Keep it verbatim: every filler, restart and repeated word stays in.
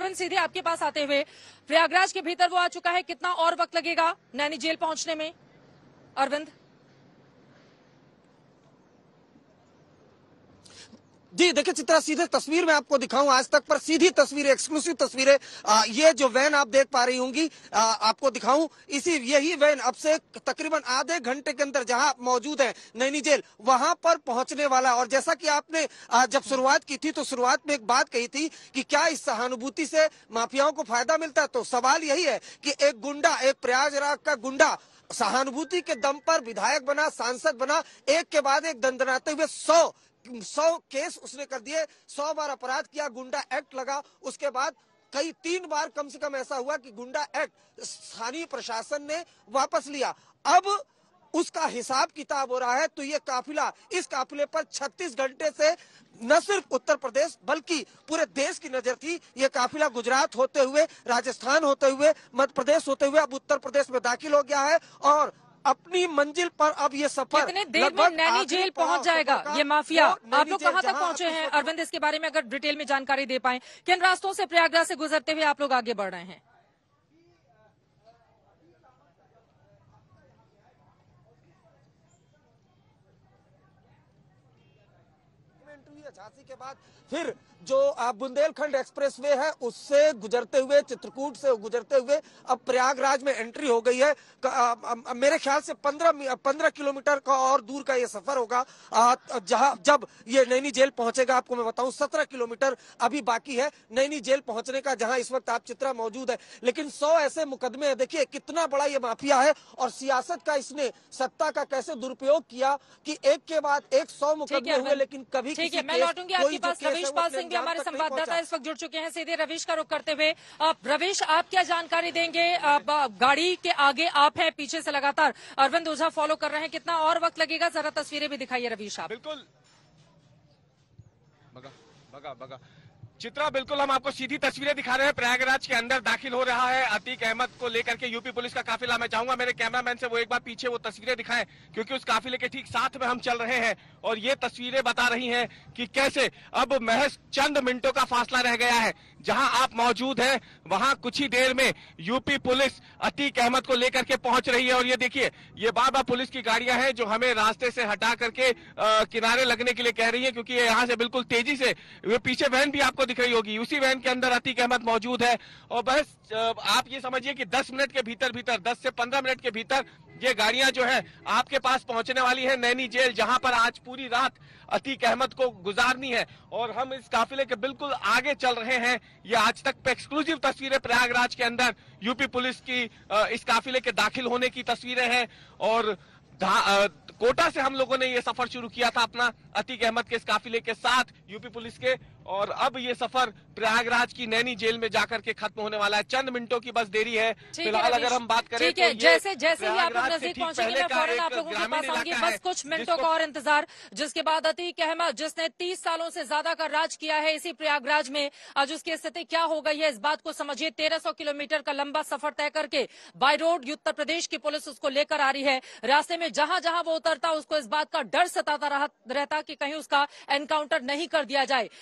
अरविंद, सीधे आपके पास आते हुए, प्रयागराज के भीतर वो आ चुका है, कितना और वक्त लगेगा नैनी जेल पहुंचने में अरविंद? जी देखिए चित्रा, सीधे तस्वीर में आपको दिखाऊं आज तक पर सीधी तस्वीरें, एक्सक्लूसिव तस्वीरें। आ, ये जो वैन आप देख पा रही होंगी, आ, आपको दिखाऊं, इसी यही वैन अब से तकरीबन आधे घंटे के अंदर जहां आप मौजूद है नैनी जेल, वहां पर पहुंचने वाला। और जैसा कि आपने आ, जब शुरुआत की थी तो शुरुआत में एक बात कही थी कि क्या इस सहानुभूति से माफियाओं को फायदा मिलता है, तो सवाल यही है कि एक गुंडा, एक प्रयागराज का गुंडा सहानुभूति के दम पर विधायक बना, सांसद बना, एक के बाद एक दंदनाते हुए सौ सौ केस उसने कर दिए, सौ बार अपराध किया, गुंडा एक्ट लगा। उसके बाद कई तीन बार कम से कम ऐसा हुआ कि गुंडा एक्ट स्थानीय प्रशासन ने वापस लिया। अब उसका हिसाब किताब हो रहा है। तो ये काफिला, इस काफिले पर छत्तीस घंटे से न सिर्फ उत्तर प्रदेश बल्कि पूरे देश की नजर थी। ये काफिला गुजरात होते हुए, राजस्थान होते हुए, मध्य प्रदेश होते हुए अब उत्तर प्रदेश में दाखिल हो गया है और अपनी मंजिल पर अब ये सफर कितने देर में नैनी जेल पहुंच जाएगा ये माफिया? आप लोग कहां तक पहुंचे हैं अरविंद? इसके बारे में अगर डिटेल में जानकारी दे पाएं, किन रास्तों से प्रयागराज से गुजरते हुए आप लोग आगे बढ़ रहे हैं? झांसी के बाद फिर जो बुंदेलखंड एक्सप्रेसवे है उससे गुजरते हुए, चित्रकूट से गुजरते हुए अब प्रयागराज में एंट्री हो गई है। मेरे ख्याल से पंद्रह पंद्रह किलोमीटर का और दूर का ये सफर होगा जहां जब ये नैनी जेल पहुंचेगा। आपको मैं बताऊं सत्रह किलोमीटर अभी बाकी है नैनी जेल पहुंचने का, जहां इस वक्त आप चित्रा मौजूद है। लेकिन सौ ऐसे मुकदमे हैं, देखिए कितना बड़ा ये माफिया है और सियासत का इसने सत्ता का कैसे दुरुपयोग किया कि एक के बाद एक सौ मुकदमे हुए लेकिन कभी किसी मैं लौटूंगी आपके पास। रवीश पाल सिंह भी हमारे संवाददाता इस वक्त जुड़ चुके हैं। सीधे रवीश का रुख करते हुए, रवीश आप क्या जानकारी देंगे? गाड़ी के आगे आप हैं, पीछे से लगातार अरविंद ओझा फॉलो कर रहे हैं, कितना और वक्त लगेगा? जरा तस्वीरें भी दिखाइए रवीश आप। बिल्कुल बगा, बगा, बगा। चित्रा, बिल्कुल हम आपको सीधी तस्वीरें दिखा रहे हैं। प्रयागराज के अंदर दाखिल हो रहा है अतीक अहमद को लेकर के यूपी पुलिस का काफिला। मैं चाहूंगा मेरे कैमरामैन से वो एक बार पीछे वो तस्वीरें दिखाएं, क्योंकि उस काफिले के ठीक साथ में हम चल रहे हैं और ये तस्वीरें बता रही हैं कि कैसे अब महज चंद मिनटों का फासला रह गया है। जहां आप मौजूद हैं वहां कुछ ही देर में यूपी पुलिस अतीक अहमद को लेकर के पहुंच रही है। और ये देखिए, ये बार बार पुलिस की गाड़ियां हैं जो हमें रास्ते से हटा करके आ, किनारे लगने के लिए कह रही है, क्योंकि ये यहाँ से बिल्कुल तेजी से, ये पीछे वैन भी आपको दिख रही होगी, उसी वैन के अंदर अतीक अहमद मौजूद है। और बस आप ये समझिए कि दस मिनट के भीतर भीतर दस से पंद्रह मिनट के भीतर ये गाड़ियां जो है आपके पास पहुंचने वाली है नैनी जेल, जहां पर आज पूरी रात अतीक अहमद को गुजारनी है। और हम इस काफिले के बिल्कुल आगे चल रहे हैं। ये आज तक एक्सक्लूसिव तस्वीरें प्रयागराज के अंदर यूपी पुलिस की इस काफिले के दाखिल होने की तस्वीरें हैं। और कोटा से हम लोगों ने ये सफर शुरू किया था अपना अतीक अहमद के इस काफिले के साथ यूपी पुलिस के, और अब ये सफर प्रयागराज की नैनी जेल में जाकर के खत्म होने वाला है। चंद मिनटों की बस देरी है। फिलहाल अगर हम बात करें तो जैसे जैसे ही आप लोग नजदीक पहुंचेंगे मैं फौरन आप लोगों के पास आऊंगी। बस कुछ मिनटों का और इंतजार, जिसके बाद अतीक अहमद, जिसने तीस सालों से ज्यादा का राज किया है इसी प्रयागराज में, आज उसकी स्थिति क्या हो गई है इस बात को समझिए। तेरह सौ किलोमीटर का लंबा सफर तय करके बाय रोड उत्तर प्रदेश की पुलिस उसको लेकर आ रही है। रास्ते में जहां जहां वो उतरता उसको इस बात का डर सताता रहता कि कहीं उसका एनकाउंटर नहीं कर दिया जाए।